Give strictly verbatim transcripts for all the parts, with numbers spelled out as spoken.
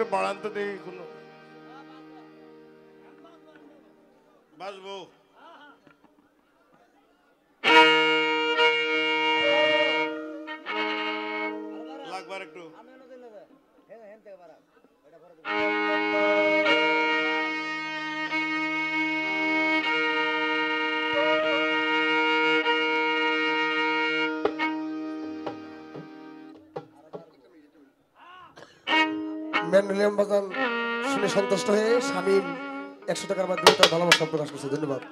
বাড়ান তো দেখি কোনো বাজবো লাগবার একটু ম্যান্ডোলিয়াম বাজান শুনে সন্তুষ্ট হয়ে শামীম একশো টাকার মাধ্যমে তার ভালোবাসা প্রকাশ করছে। ধন্যবাদ।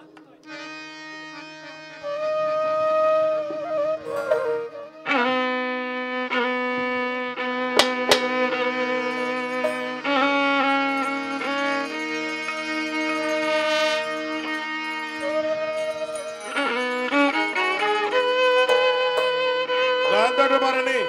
পারেনি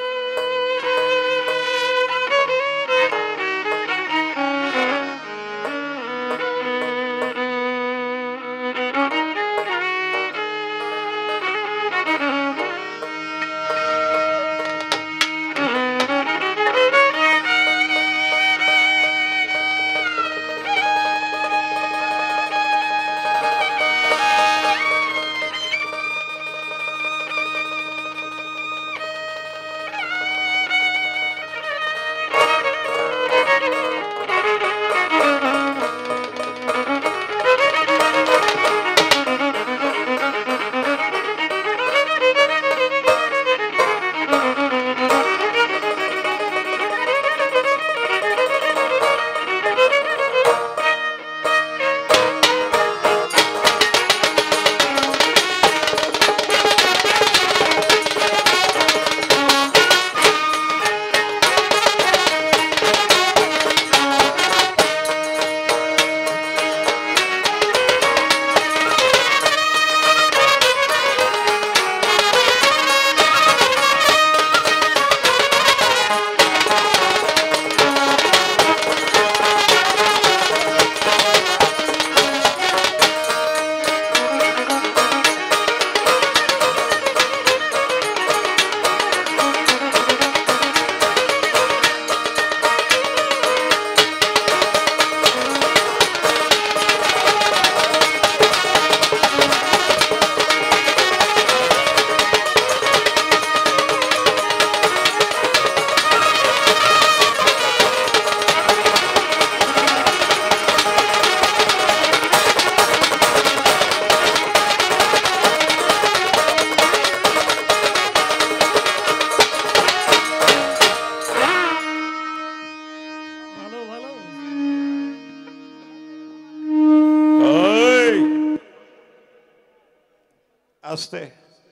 আস্তে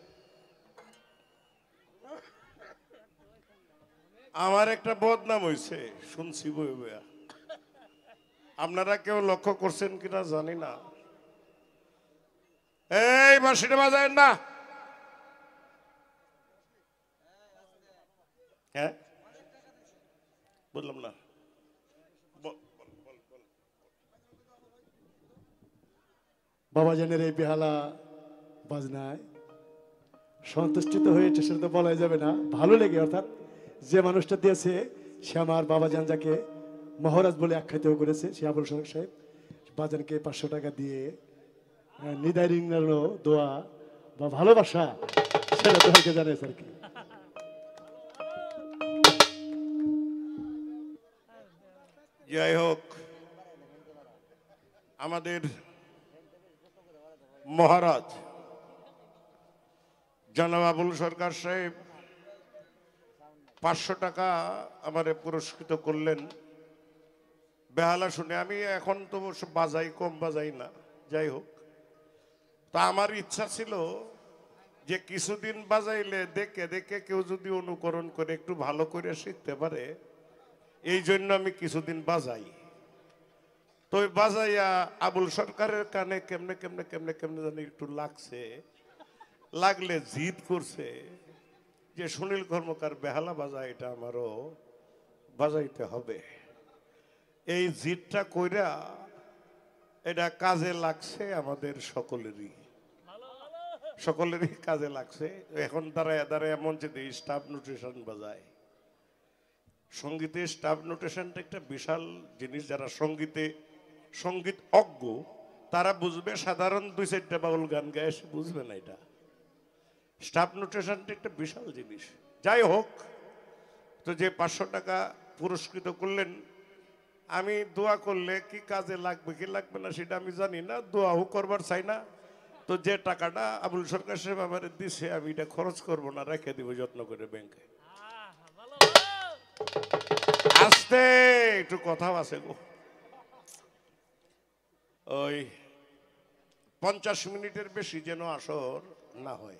আমার একটা বদনাম হয়েছে শুনছি বই বইয়া আপনারা কেউ লক্ষ্য করছেন কিনা জানি না এই বাঁশিটা বাজায় না হ্যাঁ বললাম না বাবাজানের এই বেহালা বাজনায় সন্তুষ্টিত হয়ে সেটা তো বলাই যাবে না, ভালো লেগে, অর্থাৎ যে মানুষটা দিয়েছে সে আমার বাবাজান, যাকে মহারাজ বলে আখ্যায়িত করেছে, সে আবুল সরকার সাহেব বাজানকে পাঁচশো টাকা দিয়ে নিদায় রিঙ্গানো দোয়া বা ভালোবাসা সেটা তোমাকে জানাইছে আর কি। যাই হোক, আমাদের মহারাজ জনাব আবুল সরকার সাহেব পাঁচশো টাকা আমারে পুরস্কৃত করলেন বেহালা শুনে। আমি এখন তো বাজাই, কম বাজাই না, যাই হোক, তা আমার ইচ্ছা ছিল যে কিছুদিন বাজাইলে দেখে দেখে কেউ যদি অনুকরণ করে একটু ভালো করে শিখতে পারে, এই জন্য আমি কিছুদিন বাজাই। তো ওই বাজাইয়া আবুল সরকারের কানে কেমনে কেমনে কেমনে কেমনে জানি একটু লাগছে, লাগলে জিদ করছে যে সুনীল কর্মকার বেহালা বাজায়, এটা আমারও বাজাইতে হবে। এই জিদটা কইরা এটা কাজে লাগছে, আমাদের সকলেরই সকলেরই কাজে লাগছে। এখন দাঁড়ায় দাঁড়ায় এমন যে স্টাফ নিউট্রিশন বাজায়, সঙ্গীতে স্টাফ নোটেশনটা একটা বিশাল জিনিস। যারা সঙ্গীতে সঙ্গীত অজ্ঞ তারা বুঝবে, সাধারণ দুই চারটা বাউল গান গায়ে সে বুঝবে না। এটা স্টাফ নোটেশনটা একটা বিশাল জিনিস। যাই হোক, তো যে পাঁচশো টাকা পুরস্কৃত করলেন, আমি দোয়া করলে কি কাজে লাগবে কি লাগবে না সেটা আমি জানি না, দোয়াও করবার চাই না। তো যে টাকাটা আবুল সরকার সাহেব আমার দিছে আমি এটা খরচ করব না, রেখে দিব যত্ন করে ব্যাংকে। আস্তে একটু কথাও আছে গো। ওই পঞ্চাশ মিনিটের বেশি যেন আসর না হয়।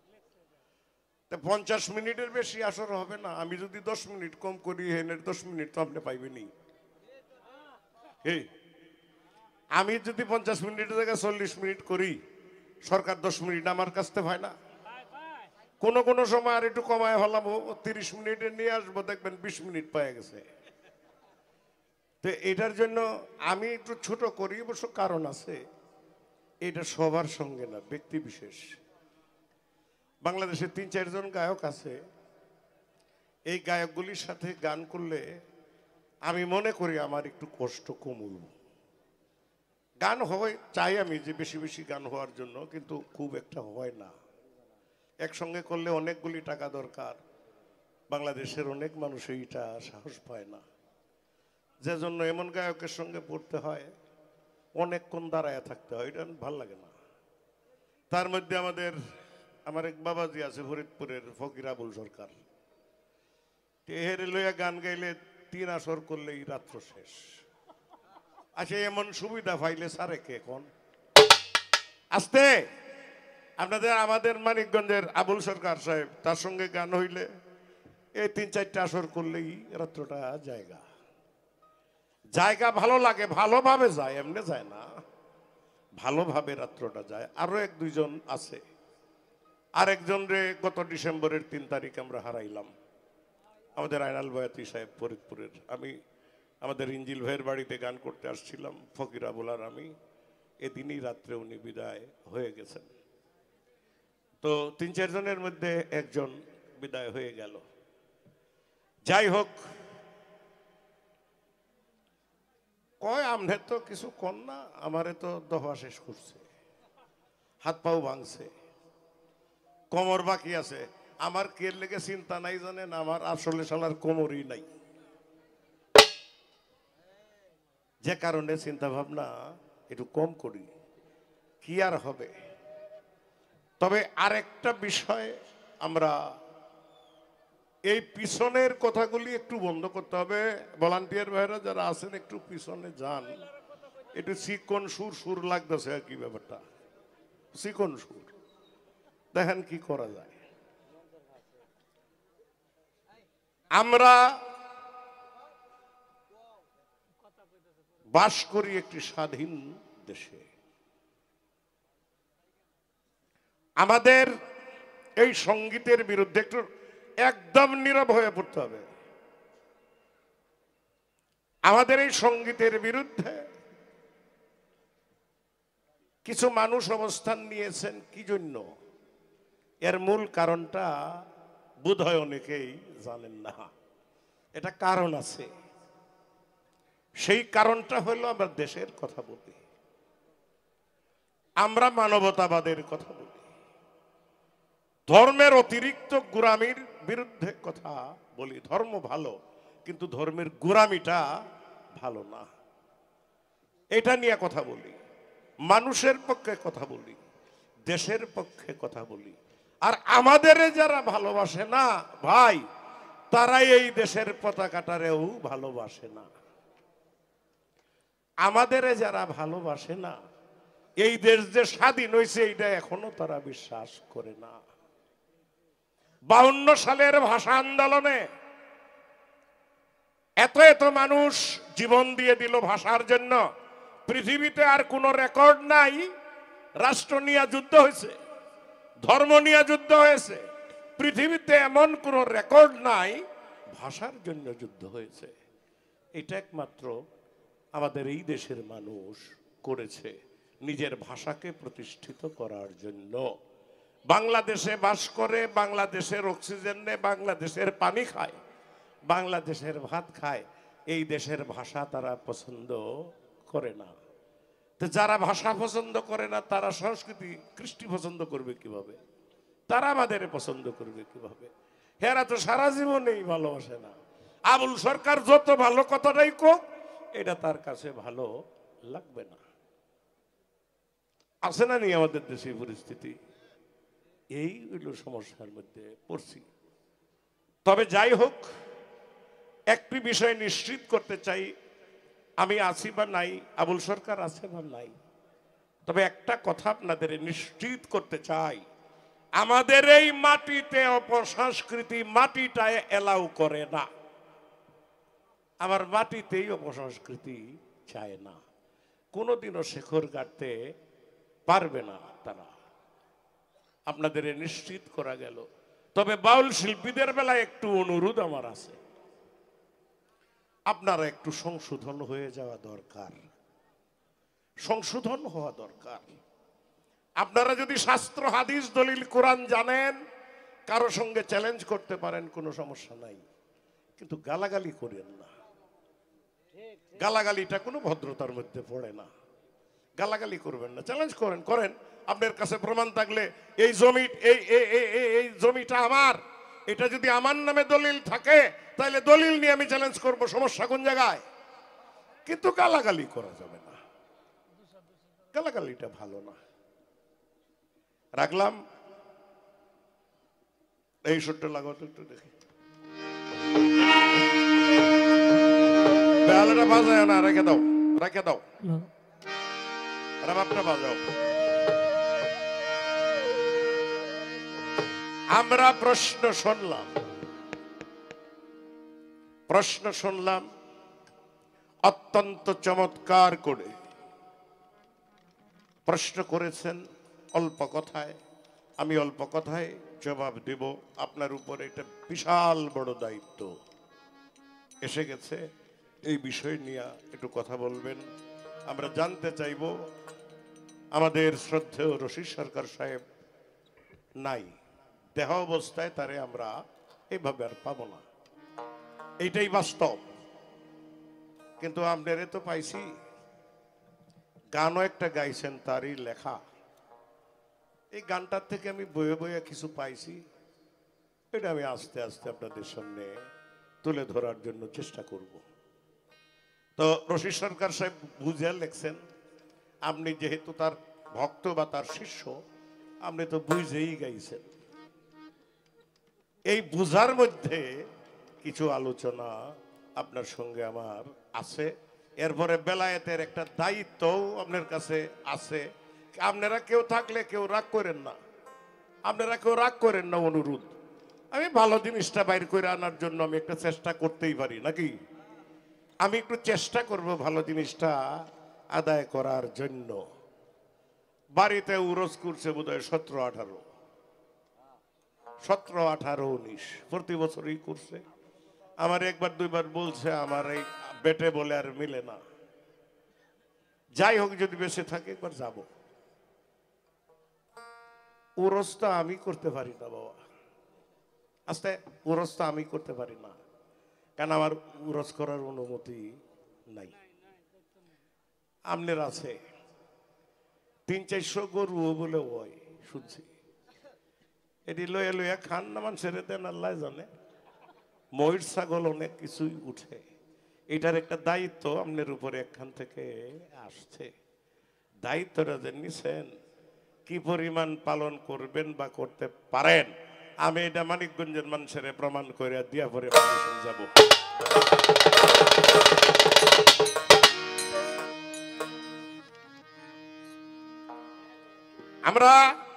পঞ্চাশ মিনিটের বেশি আসর হবে না। আমি যদি দশ মিনিট কম করি, হেনের দশ মিনিট তো আপনি পাইবেনি। এই আমি যদি পঞ্চাশ মিনিটের জায়গায় চল্লিশ মিনিট করি, সরকার দশ মিনিট আমার কাছ থেকে হয় না। কোন কোন সময় আর একটু কমায় হলাম, তিরিশ মিনিটে নিয়ে আসবো, দেখবেন বিশ মিনিট পায়ে গেছে। তো এটার জন্য আমি একটু ছোট করি, অবশ্য কারণ আছে। এটা সবার সঙ্গে না, ব্যক্তি বিশেষ। বাংলাদেশে তিন চারজন গায়ক আছে, এই গায়কগুলির সাথে গান করলে আমি মনে করি আমার একটু কষ্ট কমল। গান হয় চাই আমি যে বেশি বেশি গান হওয়ার জন্য, কিন্তু খুব একটা হয় না। একসঙ্গে করলে অনেকগুলি টাকা দরকার, বাংলাদেশের অনেক মানুষ এইটা সাহস পায় না, যে জন্য এমন গায়কের সঙ্গে পড়তে হয়, অনেকক্ষণ দাঁড়ায় থাকতে হয়, এটা ভাল লাগে না। তার মধ্যে আমাদের আমার এক বাবাজি আছে ফরিদপুরের, ফকির আবুল সরকার। এর লইয়া গান গাইলে তিন আসর করলেই রাত্র শেষ। আচ্ছা, এমন সুবিধা পাইলে সারে কে এখন আসতে আপনাদের আমাদের মানিকগঞ্জের আবুল সরকার সাহেব, তার সঙ্গে গান হইলে এই তিন চারটা আসর করলেই রাত্রটা জায়গা জায়গা ভালো লাগে, ভালোভাবে যায়, এমনি যায় না, ভালোভাবে রাত্রটা যায়। আরো এক দুইজন আছে, আরেকজন রে গত ডিসেম্বরের তিন তারিখ আমরা হারাইলাম, আমাদের আয়নাল বয়াতি সাহেব ফরিদপুরের। আমি আমাদের ইঞ্জিল ভাইয়ের বাড়িতে গান করতে আসছিলাম, ফকির আবুল আর আমি, এদিনই রাত্রে উনি বিদায় হয়ে গেছেন। তো তিন চারজনের মধ্যে একজন বিদায় হয়ে গেল। যাই হোক, কয় আমনে তো কিছু কর না, আমারে তো দফা শেষ করছে, হাত পাও ভাঙছে, কোমর বাকি আছে। আমার কে লেগে চিন্তা নাই জানেন, আমার আসলে শালার কোমরই নাই, যে কারণে চিন্তা ভাবনা একটু কম করি, কি আর হবে। তবে আরেকটা বিষয়, আমরা এই পিছনের কথাগুলি একটু বন্ধ করতে হবে। ভলান্টিয়ার ভাইরা যারা আছেন একটু পিছনে যান, একটু চিকন সুর সুর লাগতেছে আর কি, ব্যাপারটা চিকন সুর, দেখেন কি করা যায়। আমরা বাস করি একটি স্বাধীন দেশে, আমাদের এই সঙ্গীতের বিরুদ্ধে একটু একদম নীরব হয়ে পড়তে হবে। আমাদের এই সঙ্গীতের বিরুদ্ধে কিছু মানুষ অবস্থান নিয়েছেন, কি জন্য? এর মূল কারণটা বোধহয় অনেকেই জানেন না। এটা কারণ আছে, সেই কারণটা হলো আমরা দেশের কথা বলি, আমরা মানবতাবাদের কথা বলি, ধর্মের অতিরিক্ত গোরামির বিরুদ্ধে কথা বলি। ধর্ম ভালো, কিন্তু ধর্মের গোরামিটা ভালো না, এটা নিয়ে কথা বলি, মানুষের পক্ষে কথা বলি, দেশের পক্ষে কথা বলি। আর আমাদের যারা ভালোবাসে না ভাই, তারাই এই দেশের পতাকাটারেও ভালোবাসে না। আমাদের যারা ভালোবাসে না, এই দেশ যে স্বাধীন হয়েছে এইটা এখনো তারা বিশ্বাস করে না। বাউন্ন সালের ভাষা আন্দোলনে এত এত মানুষ জীবন দিয়ে দিল ভাষার জন্য। পৃথিবীতে আর কোন রেকর্ড নাই রাষ্ট্র নিয়ে যুদ্ধ হয়েছে, ধর্ম নিয়ে যুদ্ধ হয়েছে। পৃথিবীতে এমন কোন রেকর্ড নাই ভাষার জন্য যুদ্ধ হয়েছে। এটা একমাত্র আমাদের এই দেশের মানুষ করেছে, নিজের ভাষাকে প্রতিষ্ঠিত করার জন্য। বাংলাদেশে বাস করে, বাংলাদেশের অক্সিজেন নেয়, বাংলাদেশের পানি খায়, বাংলাদেশের ভাত খায়, এই দেশের ভাষা তারা পছন্দ করে না। তো যারা ভাষা পছন্দ করে না তারা সংস্কৃতি কৃষ্টি পছন্দ করবে কিভাবে? তারা আমাদের পছন্দ করবে কিভাবে? হেরা তো সারা জীবনেই ভালোবাসে না। আবুল সরকার যত ভালো কথাটাই কোক, এটা তার কাছে ভালো লাগবে না। আছে না নিয়ে আমাদের দেশের পরিস্থিতি, এই হইল সমস্যার মধ্যে পড়ছি। তবে যাই হোক, একটি বিষয় নিশ্চিত করতে চাই, আমি আছি বা নাই, আবুল সরকার আছে বা নাই, তবে একটা কথা আপনাদের নিশ্চিত করতে চাই, আমাদের এই মাটিতে অপসংস্কৃতি মাটিটায় এলাও করে না। আমার মাটিতেই অপসংস্কৃতি চায় না, কোনোদিনও শেখর গাড়তে পারবে না তারা, আপনাদের নিশ্চিত করা গেল। তবে বাউল শিল্পীদের বেলায় একটু অনুরোধ আমার আছে, আপনারা একটু সংশোধন হয়ে যাওয়া দরকার, সংশোধন হওয়া দরকার। আপনারা যদি শাস্ত্র হাদিস দলিল কোরআন জানেন, কারো সঙ্গে চ্যালেঞ্জ করতে পারেন, কোনো সমস্যা নাই, কিন্তু গালাগালি করেন না। গালাগালিটা কোনো ভদ্রতার মধ্যে পড়ে না। গালাগালি করবেন না, চ্যালেঞ্জ করেন করেন আপনার কাছে প্রমাণ থাকলে, এই জমি এই এই জমিটা আমার, এটা যদি আমার নামে দলিল থাকে তাহলে দলিল নিয়ে আমি চ্যালেঞ্জ করব, সমস্যা কোন জায়গায়? কিন্তু গালাগালি করা যাবে না, গালাগালিটা ভালো না। রাখলাম, এই সুরটা লাগাও তো একটু দেখি, বেহালাটা বাজায় না, রেখে দাও রেখে দাও, রাবাবটা বাজাও। আমরা প্রশ্ন শুনলাম, প্রশ্ন শুনলাম অত্যন্ত চমৎকার করে প্রশ্ন করেছেন, অল্প কথায়, আমি অল্প কথায় জবাব দেব। আপনার উপরে একটা বিশাল বড় দায়িত্ব এসে গেছে, এই বিষয় নিয়ে একটু কথা বলবেন। আমরা জানতে চাইব, আমাদের শ্রদ্ধেয় রশিদ সরকার সাহেব নাই, দেহ অবস্থায় তারে আমরা এইভাবে আর পাবো না, এইটাই বাস্তব। কিন্তু আপনারে তো পাইছি, গানও একটা গাইছেন, তারই লেখা। এই গানটার থেকে আমি বয়ে বয়ে কিছু পাইছি, এটা আমি আস্তে আস্তে আপনাদের সামনে তুলে ধরার জন্য চেষ্টা করব। তো রশিদ সরকার সাহেব বুঝে লেখছেন, আপনি যেহেতু তার ভক্ত বা তার শিষ্য, আপনি তো বুঝেই গাইছেন। এই বুঝার মধ্যে কিছু আলোচনা আপনার সঙ্গে আমার আছে। এরপরে বেলায়েতের একটা দায়িত্বও আপনার কাছে আছে। আপনারা কেউ থাকলে কেউ রাগ করেন না, আপনারা কেউ রাগ করেন না, অনুরোধ। আমি ভালো জিনিসটা বাইর করে আনার জন্য আমি একটা চেষ্টা করতেই পারি নাকি? আমি একটু চেষ্টা করব ভালো জিনিসটা আদায় করার জন্য। বাড়িতে উরস করছে বোধ হয় সতেরো আঠারো সতেরো আঠারো উনিশ প্রতি বছরই করছে। আমার একবার দুইবার বলছে, আমার এই বেটে বলে আর মিলে না। যাই হোক, যদি বেঁচে থাকে একবার যাব। উরসটা আমি করতে পারি না বাবা, আস্তে উরসটা আমি করতে পারি না, কারণ আমার উরস করার অনুমতি নাই। আমনের আছে তিন চারশো গরু বলে ওই শুনছি, এটি লইয়া লইয়া খান না, মান ছেড়ে দেন, আল্লাহ জানে। ময়ূর ছাগল অনেক কিছুই উঠে, এটার একটা দায়িত্ব আপনার উপরে এখান থেকে আসছে। দায়িত্বটা যে নিছেন, কি পরিমাণ পালন করবেন বা করতে পারেন, আমি এটা মানিকগঞ্জের মানুষের প্রমাণ করে দিয়া পরে যাব। আমরা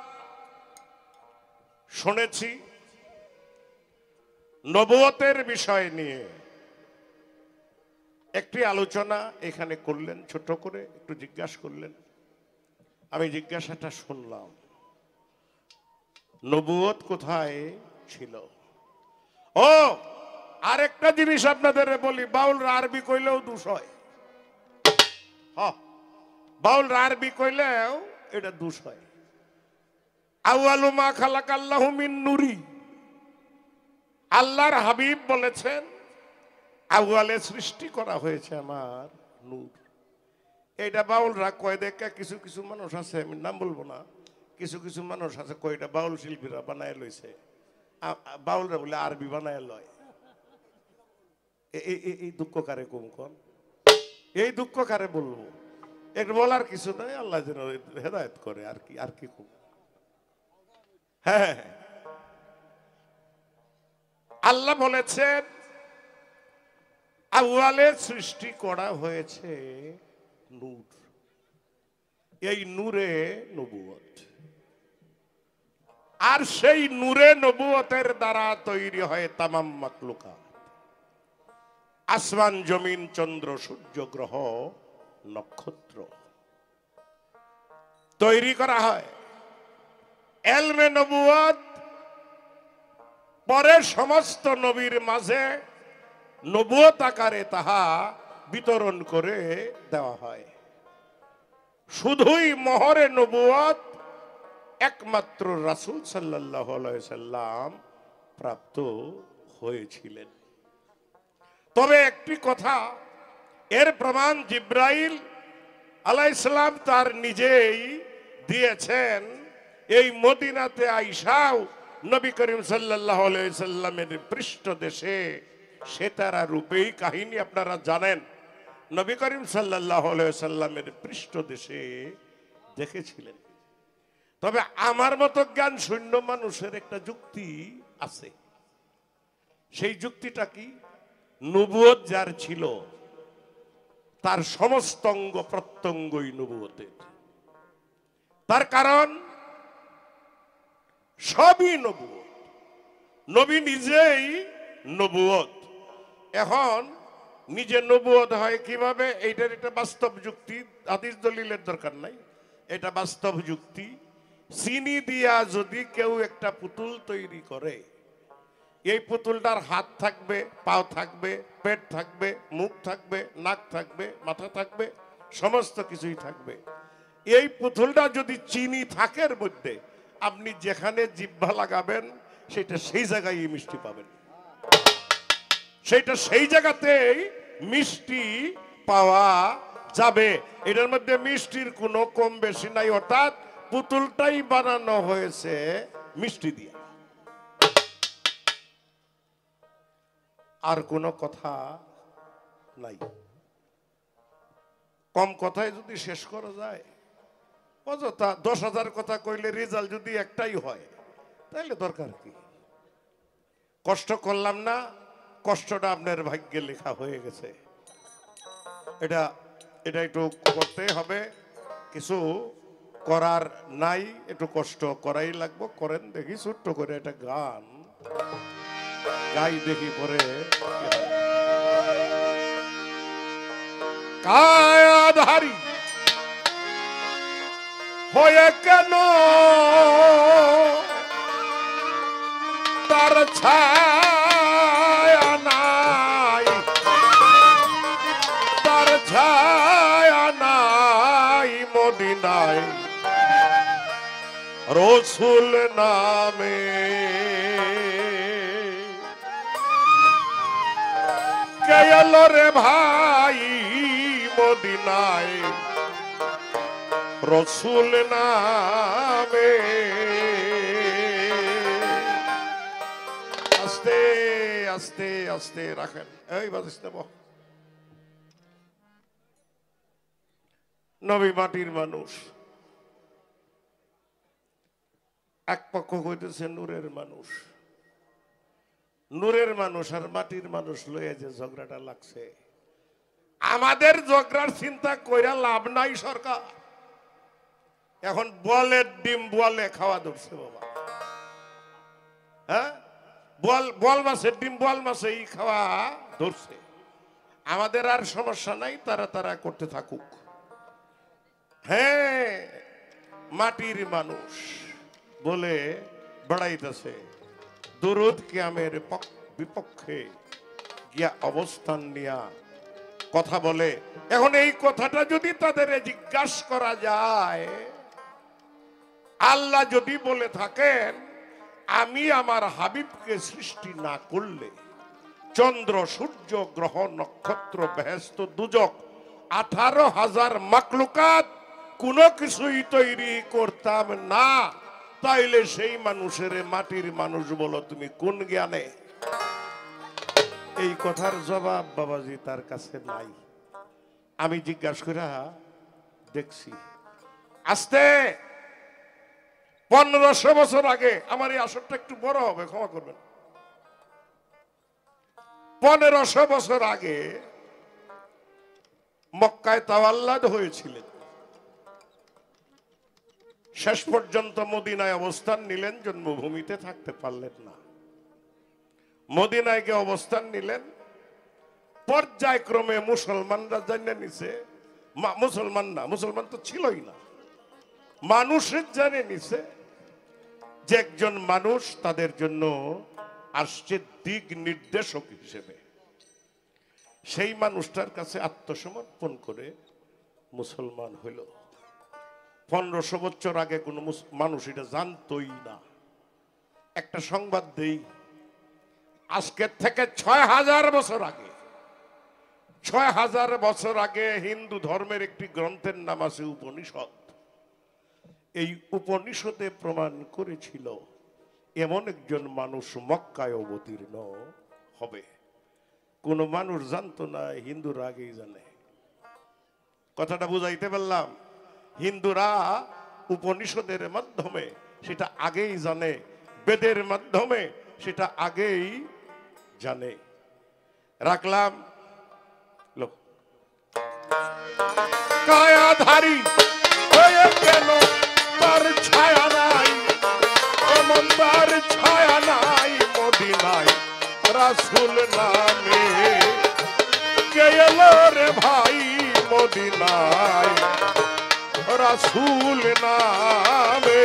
শুনেছি নবুয়তের বিষয় নিয়ে একটি আলোচনা এখানে করলেন, ছোট করে একটু জিজ্ঞাসা করলেন। আমি জিজ্ঞাসাটা শুনলাম, নবুয়ত কোথায় ছিল? ও আরেকটা জিনিস আপনাদের বলি, বাউলরা আরবি কইলেও দোষ হয়। বাউলরা আরবি কইলেও এটা দোষ হয়। আউয়ালু মা খালাকাল্লাহু মিন নূরি, আল্লাহর হাবিব বলেছেন আউয়ালে সৃষ্টি করা হয়েছে আমার নূর। এইটা বাউলরা কয় দেখা, কিছু কিছু মানুষ আছে, আমি নাম বলবো না, কিছু কিছু মানুষ আছে কয়টা বাউল শিল্পীরা বানায় লইছে, বাউলরা বলে আরবি বানায় লয়। এই দুঃখ কারে কম কম, এই দুঃখ কারে বলবো, একটু বলার কিছু নাই, আল্লাহ যেন হেদায়েত করে, আর কি আর কি কম। হ্যাঁ, আল্লাহ বলেছেন আউয়ালে সৃষ্টি করা হয়েছে নূর, এই নূরে নবুয়ত, আর সেই নূরে নবুয়তের দ্বারা তৈরি হয় তামাম মাখলুকাত, আসমান জমিন চন্দ্র সূর্য গ্রহ নক্ষত্র তৈরি করা হয়। এলমে নবুয়ত পরে সমস্ত নবীর মাঝে নবুয়ত আকারে তাহা বিতরণ করে দেওয়া হয়। শুধুই মোহরে নবুয়ত একমাত্র রাসূল সাল্লাল্লাহু আলাইহি সাল্লাম প্রাপ্ত হয়েছিলেন। তবে একটি কথা, এর প্রমাণ জিব্রাইল আলাইহিস সালাম তার নিজেই দিয়েছেন। এই মদিনাতে আইসাও নবী করিম সাল্লাল্লাহু আলাইহি সাল্লামের পৃষ্ঠদেশে সেতারা রূপেই কাহিনী আপনারা জানেন। নবী করিম সাল্লাল্লাহু আলাইহি সাল্লামের পৃষ্ঠদেশে দেখেছিলেন। তবে আমার মতো জ্ঞান শূন্য মানুষের একটা যুক্তি আছে। সেই যুক্তিটা কি? নবুয়ত যার ছিল তার সমস্ত অঙ্গ প্রত্যঙ্গই নবুয়তের। তার কারণ সবই নবুয়ত, নবী নিজেই নবুয়ত। এখন নিজে নবুয়ত হয় কিভাবে? এইটার একটা বাস্তব যুক্তি, হাদিস দলিলের দরকার নাই, এটা বাস্তব যুক্তি। চিনি দিয়া যদি কেউ একটা পুতুল তৈরি করে, এই পুতুলটার হাত থাকবে, পাও থাকবে, পেট থাকবে, মুখ থাকবে, নাক থাকবে, মাথা থাকবে, সমস্ত কিছুই থাকবে। এই পুতুলটা যদি চিনি থাকে এর মধ্যে, আপনি যেখানে জিহ্বা লাগাবেন সেটা সেই জায়গায় মিষ্টি পাবেন, সেটা সেই জায়গাতেই মিষ্টি পাওয়া যাবে। এটার মধ্যে মিষ্টির কোনো কম বেশি নাই, অর্থাৎ পুতুলটাই বানানো হয়েছে মিষ্টি দিয়ে। আর কোনো কথা নাই। কম কথায় যদি শেষ করা যায়, অযথা দশ হাজার কথা কইলে রেজাল্ট যদি একটাই হয়, তাহলে দরকার কি? কষ্ট করলাম না, কষ্টটা আপনার ভাগ্যে লেখা হয়ে গেছে। এটা এটা একটু করতে হবে, কিছু করার নাই, একটু কষ্ট করাই লাগবো। করেন দেখি, ছোট্ট করে একটা গান গাই দেখি পরে। কায়াধারী হয়ে কেন তার ছায়া নাই, তার ছায়া নাই মদিনায় রসুল নামে। কে এলো রে ভাই মদিনায় রসুল নামে। আস্তে আস্তে আস্তে রাখেন, এই বাজিস দেব। নবী মাটির মানুষ, এক পক্ষ কইতেছে নূরের মানুষ। নূরের মানুষ আর মাটির মানুষ লইয়া যে ঝগড়াটা লাগছে, আমাদের ঝগড়ার চিন্তা কইরা লাভ নাই। সরকার এখন বলের ডিম বলে খাওয়া ধরছে বাবা। হ্যাঁ, বল বল মাছের ডিম বল মাছেই খাওয়া ধরছে। আমাদের আর সমস্যা নাই, তারা তারা করতে থাকুক। হ্যাঁ, মাটির মানুষ বলে বেড়াইতেছে, দুরুদ কিয়ামের বিপক্ষে গিয়া অবস্থান নিয়া কথা বলে। এখন এই কথাটা যদি তাদের জিজ্ঞাসা করা যায়, আল্লাহ যদি বলে থাকেন আমি আমার হাবিবকে সৃষ্টি না করলে চন্দ্র সূর্য গ্রহ নক্ষত্র বেহেশত দুজক আঠারো হাজার মাকলুকাত কোনো কিছুই তৈরি করতাম না, তাইলে সেই মানুষের মাটির মানুষ বলো তুমি কোন জ্ঞানে? এই কথার জবাব বাবাজি তার কাছে নাই। আমি জিজ্ঞাসা করে দেখছি, আস্তে পনেরোশো বছর আগে, আমার এই আসরটা একটু বড় হবে ক্ষমা করবেন, পনেরোশো বছর আগে মক্কায় তাওয়াল্লাদ হয়েছিলেন, শেষ পর্যন্ত মদিনায় অবস্থান নিলেন, জন্মভূমিতে থাকতে পারলেন না। মদিনায় গিয়ে অবস্থান নিলেন, পর্যায়ক্রমে মুসলমানরা জানে নিছে, মুসলমান না, মুসলমান তো ছিলই না, মানুষের জানে নিছে যে একজন মানুষ তাদের জন্য আসছে দিক নির্দেশক হিসেবে। সেই মানুষটার কাছে আত্মসমর্পণ করে মুসলমান হইল। পনেরোশো বছর আগে কোনো মানুষ এটা জানতই না। একটা সংবাদ দেই, আজকের থেকে ছয় হাজার বছর আগে, ছয় হাজার বছর আগে হিন্দু ধর্মের একটি গ্রন্থের নাম আছে উপনিষদ। এই উপনিষদে প্রমাণ করেছিল এমন একজন মানুষ মক্কায় অবতীর্ণ হবে। কোন মানুষ জানতো না, হিন্দুরা আগেই জানে। কথাটা বুঝাইতে পারলাম? হিন্দুরা উপনিষদের মাধ্যমে সেটা আগেই জানে, বেদের মাধ্যমে সেটা আগেই জানে। রাখলাম লোক কায়াধারী হয়ে গেল, তার ছায়া নাই, এমন তার ছায়া নাই মদিনায় রাসূল নামে। কে এলো রে ভাই মদিনায় রাসূল নামে।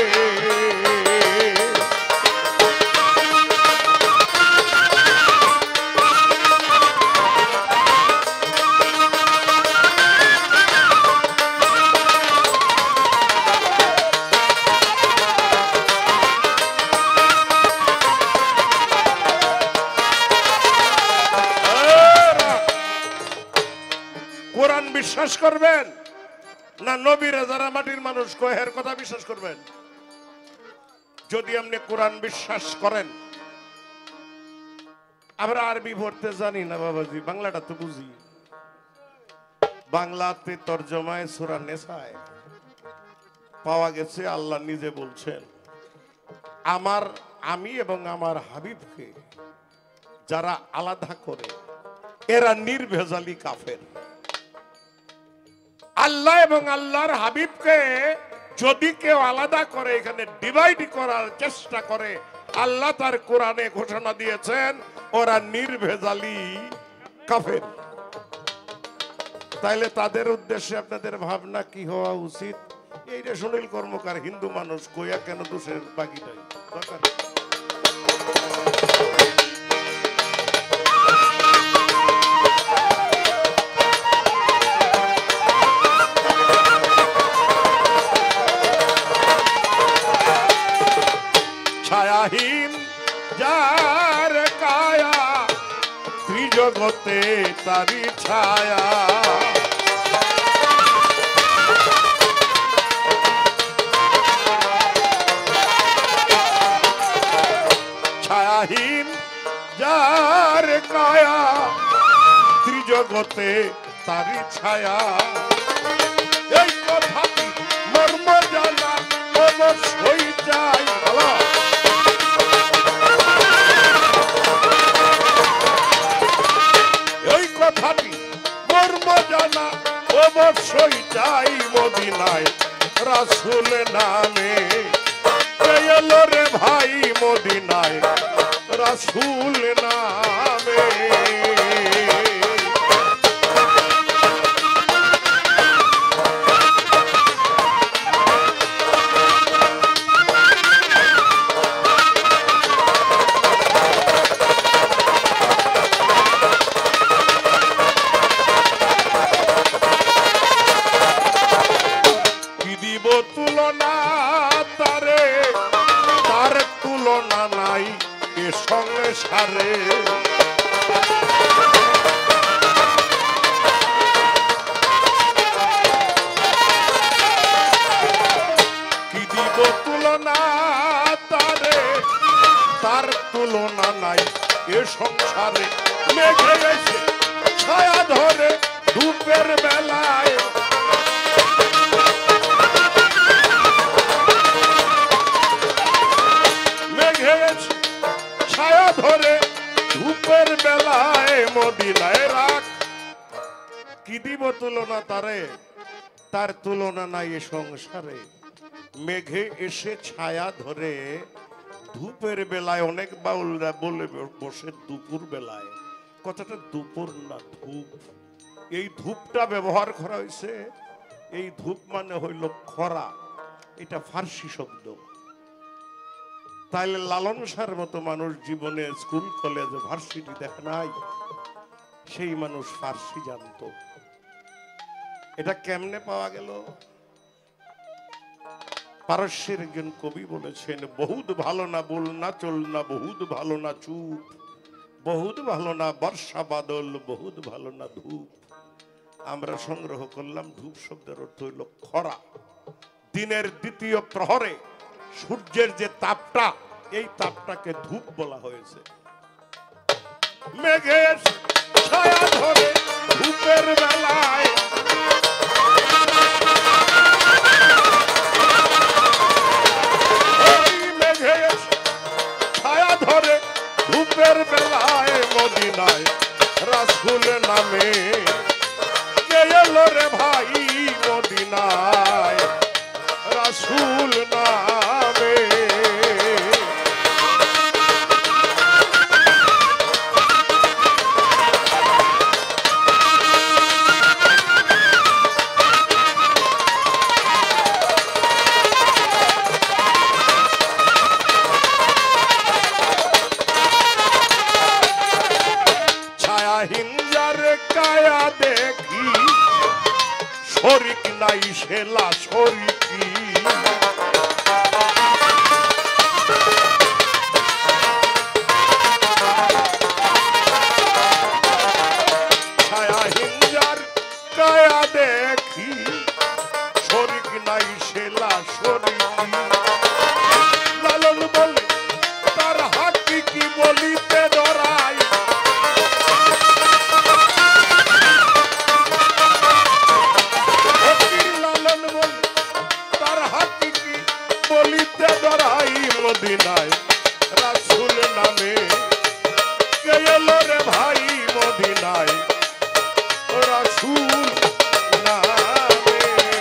কোরআন বিশ্বাস করবেন না নবীরা যারা মাটির মানুষ কহের কথা বিশ্বাস করবেন? যদি আপনি কোরআন বিশ্বাস করেন, আমরা আরবি পড়তে জানি না বাবাজি, বাংলাটা তো বুঝি। বাংলাতে তরজমায় সূরা নেসায় পাওয়া গেছে, আল্লাহ নিজে বলছেন, আমার আমি এবং আমার হাবিবকে যারা আলাদা করে এরা নির্ভেজালি কাফের। আল্লাহ এবং আল্লাহর হাবিবকে যদি কেউ আলাদা করে, এখানে ডিভাইড করার চেষ্টা করে, আল্লাহ তার কোরআনে ঘোষণা দিয়েছেন ওরা নির্ভেজালি কাফের। তাইলে তাদের উদ্দেশ্যে আপনাদের ভাবনা কি হওয়া উচিত? এইটা সুনীল কর্মকার হিন্দু মানুষ কইয়া কেন দোষের বাকিটাই দরকার। ছায়াহীন যার কায়া, ত্রিজগতে তারি ছায়া। ছায়াহীন যার কায়া, ত্রিজগতে তারি ছায়া। এই কথাটি মর্ম জানা অবশ্যই চাই। এই কথাটি মর্ম জানা অবশ্যই চাই, মদিনায় রাসূল নামে। এলো রে ভাই মদিনায় রাসূল নামে। কি দিব তুলনা তারে, তার তুলনা নাই এ সংসারে। কি দিব তুলনা তারে, তার তুলনা নাই এ সংসারে। মেঘে এসে ছায়া ধরে ধূপের বেলায়, মেঘে এসে ছায়া ধরে ধূপের বেলায় মদিনায় রাখ। কি দিব তুলনা তারে, তার তুলনা নাই এ সংসারে। মেঘে এসে ছায়া ধরে ধূপের বেলায়। অনেক বাউলরা বলে বসে দুপুর বেলায়, কথাটা দুপুর না ধূপ। এই ধূপটা ব্যবহার করা হয়েছে, এই ধূপ মানে হইল খরা, এটা ফার্সি শব্দ। তাইলে লালন শাহর মতো মানুষ জীবনে স্কুল কলেজ ভার্সিটি দেখে নাই, সেই মানুষ ফার্সি জানতো। এটা কেমনে পাওয়া গেল? পারস্যের একজন কবি বলেছেন, বহুত ভালো না বল না চল না, বহুত ভালো না চুপ, বহুত ভালো না বর্ষা বাদল, বহুত ভালো না ধূপ। আমরা সংগ্রহ করলাম ধূপ শব্দের অর্থ হইল খরা। দিনের দ্বিতীয় প্রহরে সূর্যের যে তাপটা, এই তাপটাকে ধূপ বলা হয়েছে। মেঘে ছায়া ধরে ধূপের বেলায়, ছায়া ধরে ধূপের বেলায় মদিনায় রাসূল নামে কে এলো রে ভাই মদিনায় রাসূল নামে। হিঞ্জার কায়া দেখি শরিক নাই শেলা শরিকি, ছায়া হিঞ্জার কায়া দেখি শরিক নাই শেলা শরিকি। লালন বলে তার হাকি কি বলিতে ডরাই, বলিতে ডরাই মদিনায় রাসূল নামে কে এলো রে ভাই মদিনায় রাসূল নামে।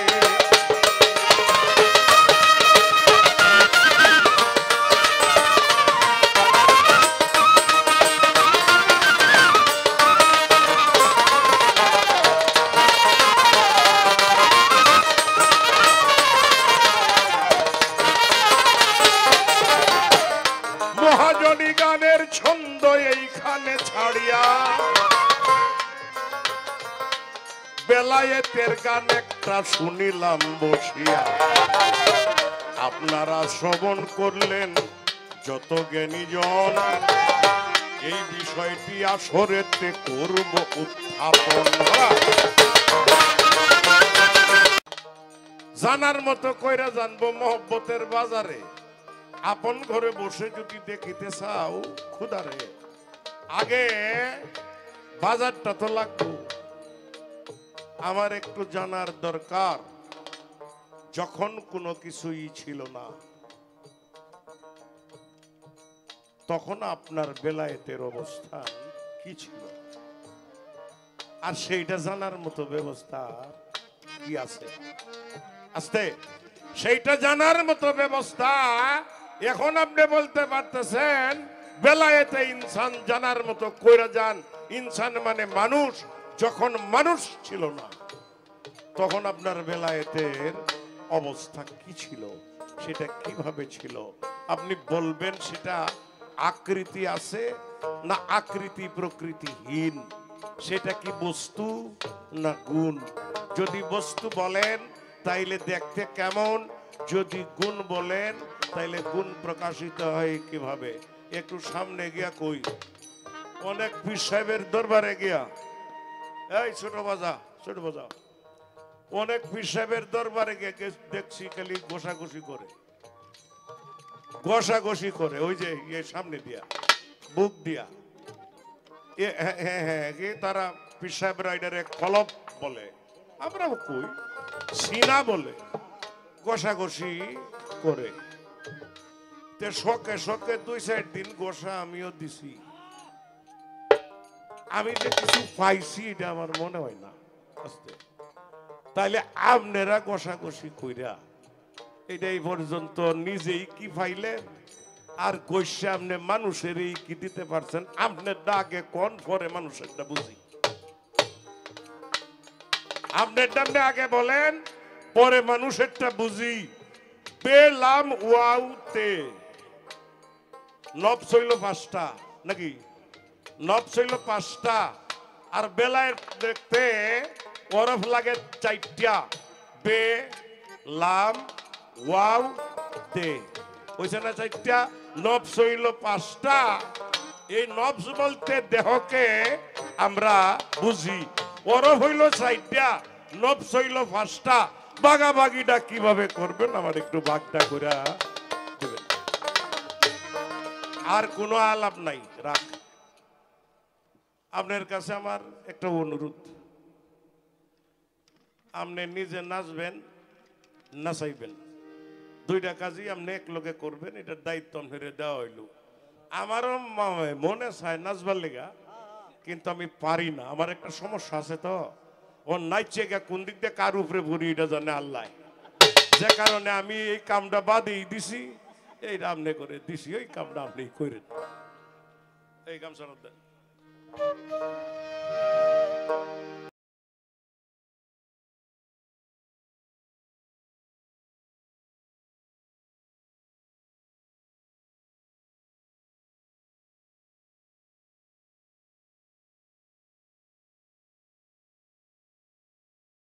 মহাজনী গানের ছন্দ এইখানে ছাড়িয়া বেলায়েতের গান একটা শুনিলাম বসিয়া। আপনারা শ্রবণ করলেন যত জ্ঞানীজন, এই বিষয়টি আসরেতে করব উত্থাপন। জানার মতো কইরা জানবো মহব্বতের বাজারে। আপন ঘরে বসে যদি দেখিতে চাও খুদারে, আগে বাজারটা তো লাগবে। আমার একটু জানার দরকার, যখন কোনো কিছুই ছিল না তখন আপনার বেলায়েতের অবস্থা কি ছিল, আর সেইটা জানার মতো ব্যবস্থা কি আছে? আস্তে, সেইটা জানার মতো ব্যবস্থা এখন আপনি বলতে পারতেছেন বেলায়েতে ইনসান জানার মতো কইরা যান। ইনসান মানে মানুষ, যখন মানুষ ছিল না তখন আপনার বেলায়েতের অবস্থা কি ছিল, সেটা কিভাবে ছিল আপনি বলবেন। সেটা আকৃতি আছে না আকৃতি প্রকৃতিহীন, সেটা কি বস্তু না গুণ? যদি বস্তু বলেন তাইলে দেখতে কেমন, যদি গুণ বলেন তাইলে গুণ প্রকাশিত হয় কিভাবে? একটু সামনে গিয়া কই। অনেক পীর সাহেবের দরবারে গিয়া, এই ছোট বাজা ছোট বাজা, অনেক পীর সাহেবের দরবারে গিয়ে গে- দেখছি খালি ঘষাঘষি করে, ঘষাঘষি করে, ওই যে ইয়ে সামনে দিয়া, বুক দিয়া। এ হ্যাঁ হ্যাঁ হ্যাঁ, এ তারা পীর সাহেব রাইডারে কলব বলে, আমরা কই সিনা বলে, ঘষাঘষি করে। তে শখে শখে দুই চার দিন গোসা আমিও দিছি। আমি যে কিছু পাইছি এটা আমার মনে হয় না আস্তে। তাইলে আপনারা ঘষাঘষি কইরা এটা এই পর্যন্ত নিজেই কি পাইলেন, আর গৈসে আপনি মানুষের এই কি দিতে পারছেন? আপনার আগে কোন পরে মানুষেরটা বুঝি। আপনার আপনি আগে বলেন, পরে মানুষেরটা বুঝি। পেলাম ওয়াউতে নব ছিল পাঁচটা নাকি, নব ছিল পাঁচটা, আর বেলায় দেখতে ওরফ লাগে চারটা। বে লাম ওয়াও তে, হইছে না চারটা? নব ছিল পাঁচটা। এই নবস বলতে দেহকে আমরা বুঝি। ওরফ হইল চারটা, নবস হইল পাঁচটা। বাগাবাগিটা কিভাবে করবেন আমার একটু ভাগটা করে দেবেন। আর কোনো আলাপ নাই, রাখ। আপনার কাছে আমার একটা অনুরোধ, আপনি নিজে নাচবেন, নাচাইবেন, দুইটা কাজই আপনি এক লোকে করবেন। এটার দায়িত্ব আপনার দেওয়া হইল। আমারও ম- মনে চায় নাচবার লেগা, কিন্তু আমি পারি না। আমার একটা সমস্যা আছে তো, ও নাচছে গা কোন দিক দিয়ে কার উপরে পড়ি এটা জানে আল্লাহ। যে কারণে আমি এই কামটা বাদেই দিছি, এই আপনি করে দিছি, ওই কামটা আপনি করেন। এই কাম শরৎ দেন।